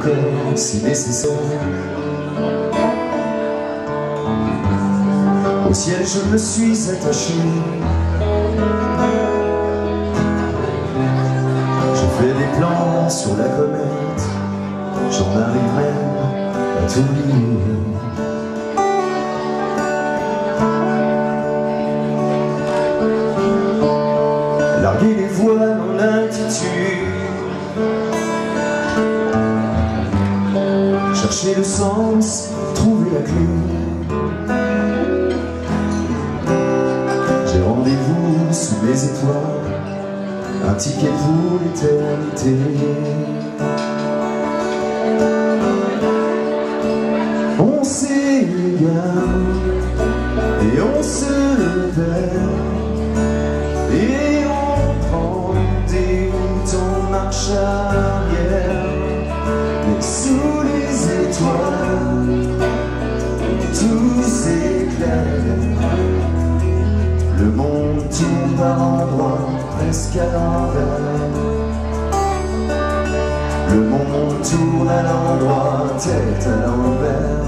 encore si nécessaire. Au ciel je me suis attaché, je fais des plans sur la comète, j'en arrive même à t'oublier. Larguer les voiles en altitude, chercher le sens, trouver la clé. J'ai rendez-vous sous les étoiles, un ticket pour l'éternité. On s'égare et on se perd, et on prend des routes en marche arrière. Mais sous les étoiles, tout s'éclaire. Le monde tourne par endroits presque à l'envers. Le monde tourne à l'endroit, tête à l'envers.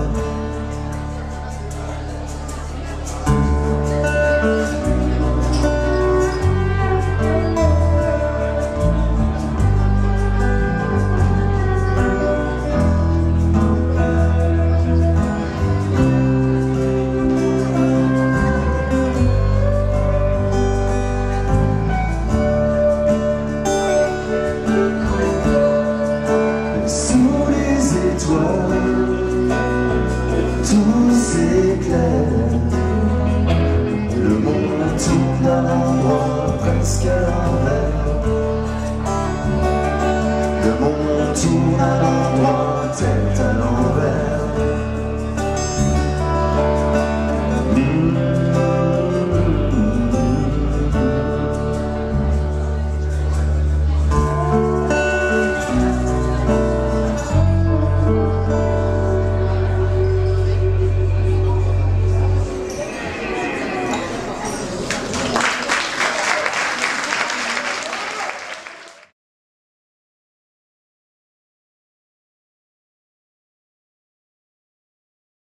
Tout s'éclaire, le monde tourne à l'endroit presque à l'envers. Le monde tourne à l'endroit, tête à l'envers.